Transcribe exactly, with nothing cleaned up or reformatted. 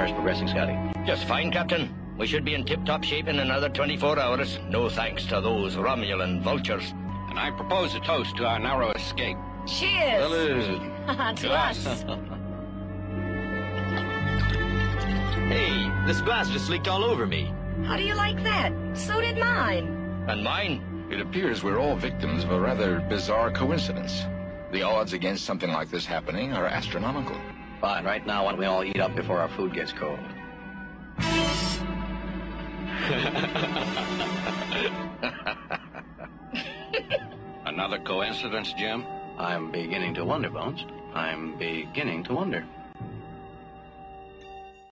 car's progressing, Scotty? Just fine, Captain. We should be in tip-top shape in another twenty-four hours. No thanks to those Romulan vultures. And I propose a toast to our narrow escape. Cheers! Salud. To us. Hey, this glass just leaked all over me. How do you like that? So did mine. And mine? It appears we're all victims of a rather bizarre coincidence. The odds against something like this happening are astronomical. Fine, right now, why don't we all eat up before our food gets cold? Another coincidence, Jim? I'm beginning to wonder, Bones. I'm beginning to wonder.